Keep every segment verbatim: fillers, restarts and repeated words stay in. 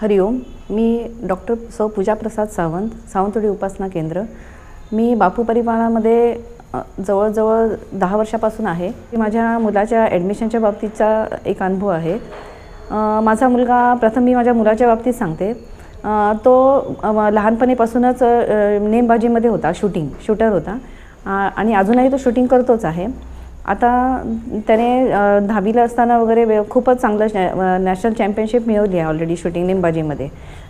हरिओम. मी doctor सौ पूजा प्रसाद सावंत, सावंतवाडी उपासना केंद्र. मी बापू परिवारामध्ये जवळजवळ दहा वर्षापासून आहे. माझ्या मुलाच्या ॲडमिशनच्या बाबतीतचा एक अनुभव आहे. माझा मुलगा, प्रथम मी माझ्या मुलाच्या बाबतीत सांगते. तो लहानपणीपासूनच नेमबाजीमध्ये होता, शूटिंग शूटर होता आणि अजूनही तो शूटिंग करतोच आहे. आता त्याने दहावीला असताना वगैरे वे खूपच चांगलं नॅशनल चॅम्पियनशिप मिळवली आहे ऑलरेडी शूटिंग नेमबाजीमध्ये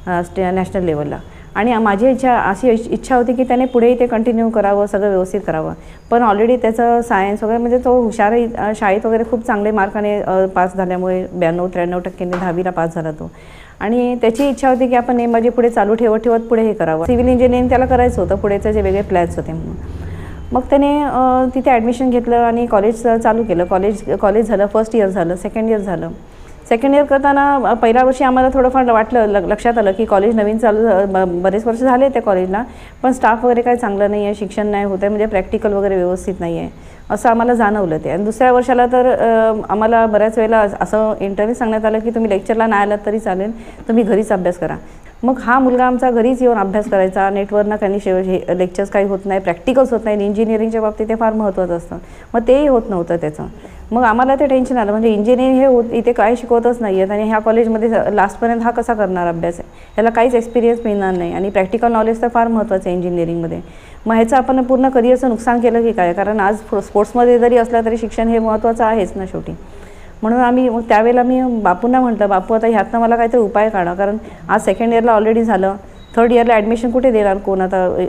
नॅशनल लेवलला. आणि माझी इच्छा अशी इच्छा होती की त्याने पुढेही ते कंटिन्यू करावं, सगळं व्यवस्थित करावं. पण ऑलरेडी त्याचं सायन्स वगैरे म्हणजे तो हुशारही, शाळेत वगैरे खूप चांगले मार्काने पास झाल्यामुळे ब्याण्णव त्र्याण्णव टक्क्यांनी दहावीला पास झाला तो. आणि त्याची इच्छा होती की आपण नेमबाजी पुढे चालू ठेवत ठेवत पुढे हे करावं. सिव्हिल इंजिनिअरिंग त्याला करायचं होतं, पुढेचे जे वेगळे प्लॅन्स होते म्हणून. मग त्याने तिथे ॲडमिशन घेतलं आणि कॉलेज चालू केलं. कॉलेज कॉलेज झालं, फर्स्ट इयर झालं, सेकंड इयर झालं. सेकंड इयर करताना पहिल्या वर्षी आम्हाला थोडंफार वाटलं, लक्षात आलं की कॉलेज नवीन चालू, बरेच वर्ष झाले त्या कॉलेजला, पण स्टाफ वगैरे काही चांगलं नाही आहे, शिक्षण नाही होतं आहे, म्हणजे प्रॅक्टिकल वगैरे व्यवस्थित नाही आहे असं आम्हाला जाणवलं ते. आणि दुसऱ्या वर्षाला तर आम्हाला बऱ्याच वेळेला असं इंटरव्ह्यू सांगण्यात आलं की तुम्ही लेक्चरला नाही आलात तरी चालेल, तुम्ही घरीच अभ्यास करा. मग हा मुलगा आमचा घरीच येऊन अभ्यास करायचा. नेटवरनं काही हे लेक्चर्स काही होत नाही, प्रॅक्टिकल्स होत नाही. इंजिनिअरिंगच्या बाबतीत ते फार महत्त्वाचं असतं, मग तेही होत नव्हतं त्याचं. मग आम्हाला ते टेन्शन आलं, म्हणजे इंजिनिअरिंग हे होत इथे काय शिकवतच नाही आहेत आणि ह्या कॉलेजमध्ये लास्टपर्यंत हा कसा करणार अभ्यास आहे, ह्याला काहीच एक्सपिरियन्स मिळणार नाही. आणि प्रॅक्टिकल नॉलेज तर फार महत्त्वाचं आहे इंजिनिअरिंगमध्ये. मग ह्याचं आपण पूर्ण करिअरचं नुकसान केलं की काय, कारण आज स्पोर्ट्समध्ये जरी असलं तरी शिक्षण हे महत्त्वाचं आहेच ना शेवटी. म्हणून आम्ही मग त्यावेळेला मी बापूंना म्हटलं, बापू आता ह्यातनं मला काहीतरी उपाय काढा, कारण आज सेकंड इयरला ऑलरेडी झालं, थर्ड इयरला ॲडमिशन कुठे देणार कोण?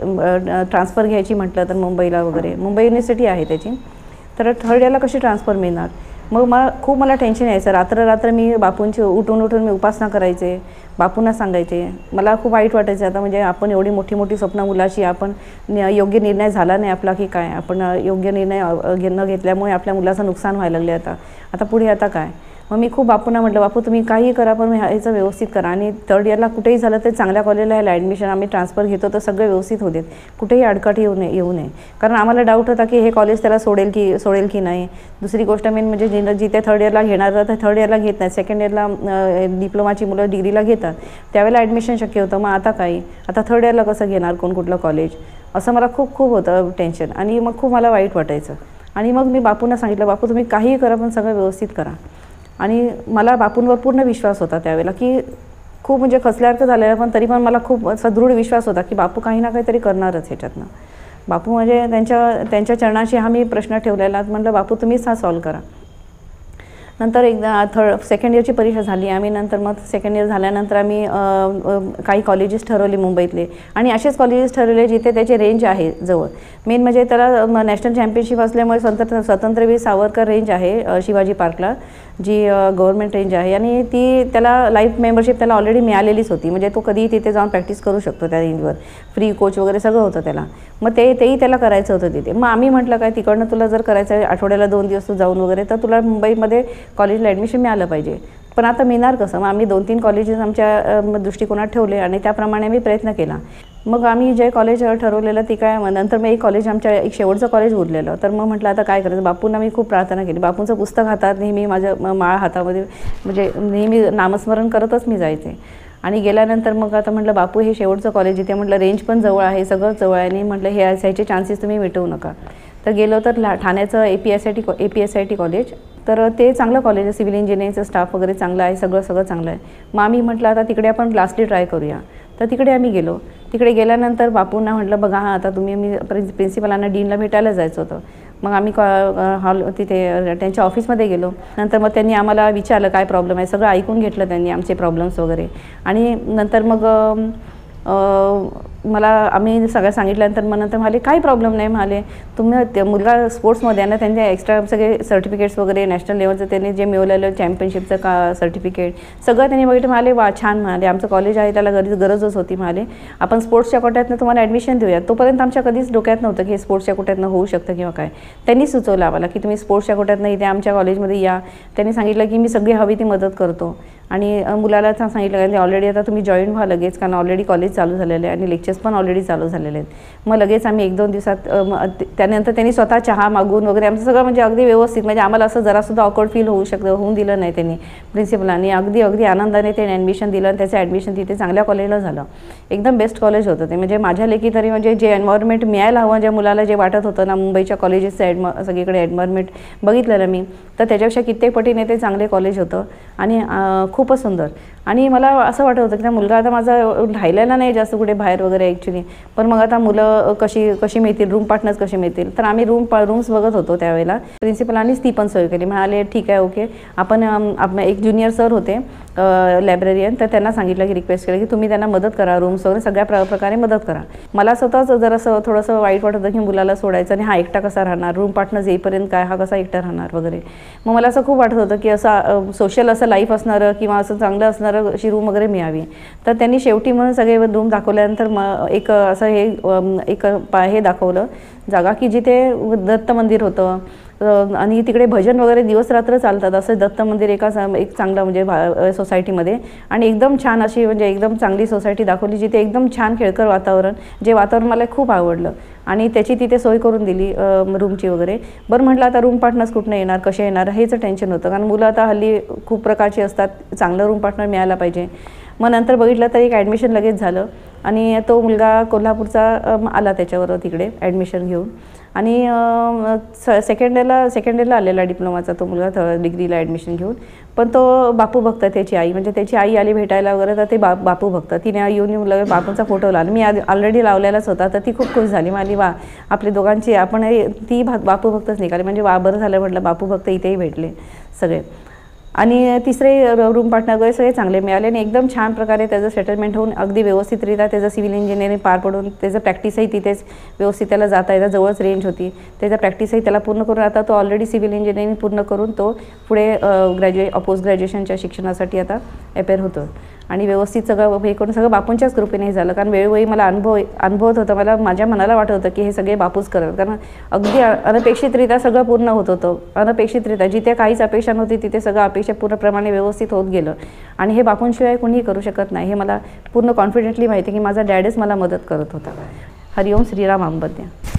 आता ट्रान्सफर घ्यायची म्हटलं तर मुंबईला वगैरे, मुंबई युनिव्हर्सिटी आहे त्याची, तर थर्ड इयरला कशी ट्रान्सफर मिळणार? मग मला खूप मला टेन्शन यायचं. रात्र रात्र मी बापूंची उठून उठून मी उपासना करायचे, बापूंना सांगायचे. मला खूप वाईट वाटायचं, आता म्हणजे आपण एवढी मोठी मोठी स्वप्न मुलाची, आपण योग्य निर्णय झाला नाही आपला की काय, आपण योग्य निर्णय न घेतल्यामुळे आपल्या मुलाचं नुकसान व्हायला लागले. आता आता पुढे आता काय? मग मी खूप बापूंना म्हटलं, बापू तुम्ही काही करा पण ह्याचं व्यवस्थित करा. आणि थर्ड इयरला कुठेही झालं तर चांगल्या कॉलेजला ह्याला ॲडमिशन आम्ही ट्रान्सफर घेतो तर सगळं व्यवस्थित होऊ देत, कुठेही अडकट येऊ नये येऊ नये कारण आम्हाला डाऊट होता की हे कॉलेज त्याला सोडेल की सोडेल की नाही. दुसरी गोष्ट मेन म्हणजे जिनं जिथे थर्ड इयरला घेणार तर थर्ड इयरला घेत नाही, सेकंड इयरला डिप्लोमाची मुलं डिग्रीला घेतात, त्यावेळेला ॲडमिशन शक्य होतं. मग आता काही, आता थर्ड इयरला कसं घेणार कोण कुठलं कॉलेज, असं मला खूप खूप होतं टेन्शन. आणि मग खूप मला वाईट वाटायचं. आणि मग मी बापूंना सांगितलं, बापू तुम्ही काहीही करा पण सगळं व्यवस्थित करा. आणि मला बापूंवर पूर्ण विश्वास होता त्यावेळेला, की खूप म्हणजे खचल्यासारखं झालेलं, पण तरी पण मला खूप सदृढ विश्वास होता की बापू काही ना काहीतरी करणारच ह्याच्यातनं. बापू म्हणजे त्यांच्या त्यांच्या चरणाशी हा मी प्रश्न ठेवलेला. म्हटलं बापू तुम्हीच हा सॉल्व करा. नंतर एकदा थर्ड सेकंड इयरची परीक्षा झाली आम्ही. नंतर मग सेकंड इयर झाल्यानंतर आम्ही काही कॉलेजेस ठरवले मुंबईतले, आणि असेच कॉलेजेस ठरवले जिथे त्याचे रेंज आहे जवळ. मेन म्हणजे त्याला नॅशनल चॅम्पियनशिप असल्यामुळे स्वतंत्र स्वतंत्रवीर सावरकर रेंज आहे शिवाजी पार्कला, जी गव्हर्नमेंट रेंज आहे. आणि ती त्याला लाईफ मेंबरशिप त्याला ऑलरेडी मिळालेलीच होती, म्हणजे तो कधीही तिथे जाऊन प्रॅक्टिस करू शकतो त्या रेंजवर. फ्री कोच वगैरे सगळं होतं त्याला. मग ते तेही त्याला करायचं होतं तिथे. मग आम्ही म्हटलं काय, तिकडनं तुला जर करायचं आहे आठवड्याला दोन दिवस तू जाऊन वगैरे, तर तुला मुंबईमध्ये कॉलेजला ॲडमिशन मिळालं पाहिजे. पण आता मिळणार कसं? मग आम्ही दोन तीन कॉलेजेस आमच्या दृष्टिकोनात ठेवले आणि त्याप्रमाणे मी प्रयत्न केला. मग आम्ही जे कॉलेज ठरवलेलं ती काय, नंतर मग एक कॉलेज आमच्या एक शेवटचं कॉलेज उरलेलं. तर मग म्हटलं आता काय करायचं? बापूंना मी खूप प्रार्थना केली. बापूंचं पुस्तक हातात नेहमी, माझ्या माळ हातामध्ये, म्हणजे नेहमी नामस्मरण करतच मी जायचे. आणि गेल्यानंतर मग आता म्हटलं बापू हे शेवटचं कॉलेज इथे, म्हटलं रेंज पण जवळ आहे, सगळं जवळ आहे, आणि म्हटलं हे ह्याचे चान्सेस तुम्ही मिटवू नका. तर गेलो तर ला ठाण्याचं A P S I T A P S I T college, तर ते चांगलं कॉलेज आहे, सिव्हिल इंजिनिअरिंगचं स्टाफ वगैरे चांगलं आहे, सगळं सगळं चांगलं आहे. मग आम्ही म्हटलं आता तिकडे आपण लास्टली ट्राय करूया. तर तिकडे आम्ही गेलो. तिकडे गेल्यानंतर बापूंना म्हटलं बघा हां आता तुम्ही, मी प्रिन्सिपलांना डीनला भेटायला जायचं होतं. मग आम्ही हॉल तिथे त्यांच्या ऑफिसमध्ये गेलो. नंतर मग त्यांनी आम्हाला विचारलं काय प्रॉब्लेम आहे, सगळं ऐकून घेतलं त्यांनी आमचे प्रॉब्लेम्स वगैरे. आणि नंतर मग मला आम्ही सगळं सांगितल्यानंतर मग नंतर म्हणाले काही प्रॉब्लेम नाही, म्हणाले तुम्ही ते मुलगा स्पोर्ट्समध्ये आहे ना, त्यांचे एक्स्ट्रा सगळे सर्टिफिकेट्स वगैरे नॅशनल लेवलचं त्यांनी जे मिळवलेलं चॅम्पियनशिपचं का सर्टिफिकेट सगळं त्यांनी बघितलं. म्हणाले वा छान, म्हणाले आमचं कॉलेज आहे त्याला गरज गरजच होती, म्हणाले आपण स्पोर्ट्सच्या कोट्यातनं तुम्हाला ॲडमिशन देऊया. तोपर्यंत आमच्या कधीच डोक्यात नव्हतं की हे स्पोर्ट्सच्या कोट्यातनं होऊ शकतं किंवा काय. त्यांनी सुचवलं आम्हाला की तुम्ही स्पोर्ट्सच्या कोट्यातनं इथे आमच्या कॉलेजमध्ये या. त्यांनी सांगितलं की मी सगळी हवी ती मदत करतो. आणि अ, मुलाला चा- सांगितलं की ऑलरेडी आता तुम्ही जॉईन व्हा लगेच, कारण ऑलरेडी कॉलेज चालू झालेलं आहे आणि लेक्चर्स पण ऑलरेडी चालू झालेले आहेत. मग लगेच आम्ही एक दोन दिवसात अ, म- ते- त्यानंतर त्यांनी स्वतः चहा मागून वगैरे आमचं सगळं म्हणजे अगदी व्यवस्थित, म्हणजे आम्हाला असं जरासुद्धा ऑकवर्ड फील होऊ शकतं होऊन दिलं नाही त्यांनी प्रिन्सिपलांनी. अगदी अगदी आनंदाने त्यांनी ॲडमिशन दिलं आणि त्याचं ॲडमिशन तिथे चांगल्या कॉलेजला झालं. एकदम बेस्ट कॉलेज होतं ते. म्हणजे माझ्या लेखी तरी म्हणजे जे एन्व्हायरमेंट मिळायला हवं, ज्या मुलाला जे वाटत होतं ना, मुंबईच्या कॉलेजेसचं ॲडम सगळीकडे एन्व्हायरमेंट बघितलेलं मी, तर त्याच्यापेक्षा कित्येक पटीने ते चांगले कॉलेज होतं आणि अ, खूपच सुंदर. आणि मला असं वाटत होतं की त्या मुलगा आता माझा राहिलेला नाही जास्त कुठे बाहेर वगैरे ॲक्च्युली, पण मग आता मुलं कशी कशी मिळतील, रूम पार्टनर्स कसे मिळतील, तर आम्ही रूम रूम्स बघत होतो त्यावेळेला. प्रिन्सिपलांनीच ती पण सोय केली. म्हणाले ठीक आहे, ओके, आपण अम, एक ज्युनियर सर होते लायब्ररियन, तर त्यांना सांगितलं की रिक्वेस्ट केलं की तुम्ही त्यांना मदत करा, रूम्स वगैरे सगळ्या प्र प्रकारे मदत करा. मला स्वतःच जरासं थोडंसं वाईट वाटत होतं की मुलाला सोडायचं आणि हा एकटा कसा राहणार, रूम पार्टनर्स येईपर्यंत काय, हा कसा एकटा राहणार वगैरे. मग मला असं खूप वाटत होतं की असं सोशल असं लाईफ असणारं किंवा असं चांगलं असणारं अशी रूम वगैरे मिळावी. तर त्यांनी शेवटी म्हणून सगळे रूम दाखवल्यानंतर मग एक असं हे एक पा हे दाखवलं जागा की जिथे दत्त मंदिर होतं आणि तिकडे भजन वगैरे दिवस रात्र चालतात. असं दत्त मंदिर एका एक चांगलं म्हणजे सोसायटीमध्ये, आणि एकदम छान अशी म्हणजे एकदम चांगली सोसायटी दाखवली जिथे एकदम छान खेळकर वातावरण, जे वातावरण मला खूप आवडलं आणि त्याची तिथे सोय करून दिली रूमची वगैरे. बरं म्हटलं आता रूम पार्टनर्स कुठनं येणार, कसे येणार, हेच टेन्शन होतं, कारण मुलं आता हल्ली खूप प्रकारची असतात, चांगलं रूम पार्टनर मिळायला पाहिजे. मग नंतर बघितलं तर एक ॲडमिशन लगेच झालं आणि तो मुलगा कोल्हापूरचा आला त्याच्यावर तिकडे ॲडमिशन घेऊन. आणि स सेकंड इयरला सेकंड इयरला आलेला डिप्लोमाचा तो मुलगा, थ डिग्रीला ॲडमिशन घेऊन. पण तो बापू भक्त, त्याची आई, म्हणजे त्याची आई आली भेटायला वगैरे, तर ते बा बापू भक्त तिने येऊन येऊन लगेच बापूंचा फोटो लावला. मी आधी ऑलरेडी लावलेलाच होता, तर ती खूप खुश झाली. मला वा, आपली दोघांची आपण ती भा बापू भक्तच निघाली, म्हणजे वा बरं झालं म्हटलं, बापू भक्त इथेही भेटले सगळे. आणि तिसरे रूम पार्टनर वगैरे सगळे चांगले मिळाले आणि एकदम छान प्रकारे त्याचं सेटलमेंट होऊन अगदी व्यवस्थितरित्या त्याचं सिव्हिल इंजिनिअरिंग पार पडून त्याचं प्रॅक्टिसही तिथेच व्यवस्थित त्याला जाता येतं, जवळच रेंज होती, त्याचं प्रॅक्टिसही त्याला पूर्ण करून आता तो ऑलरेडी सिव्हिल इंजिनिअरिंग पूर्ण करून तो पुढे ग्रॅज्युए पोस्ट ग्रॅज्युएशनच्या शिक्षणासाठी आता अपेअर होतो. आणि व्यवस्थित सगळं हे करून सगळं बापूंच्याच कृपेने हे झालं, कारण वेळोवेळी मला अनुभव अनुभवत होतं, मला माझ्या मनाला वाटत होतं की हे सगळे बापूच करत, कारण अगदी अनपेक्षितरित्या सगळं पूर्ण होत होतं. अनपेक्षितरित्या जिथे काहीच अपेक्षा नव्हती तिथे सगळं अपेक्षा पूर्णप्रमाणे व्यवस्थित होत गेलं. आणि हे बापूंशिवाय कोणीही करू शकत नाही, हे मला पूर्ण कॉन्फिडेंटली माहिती आहे की माझा डॅडच मला मदत करत होता. हरिओम श्रीराम अंबज्ञ.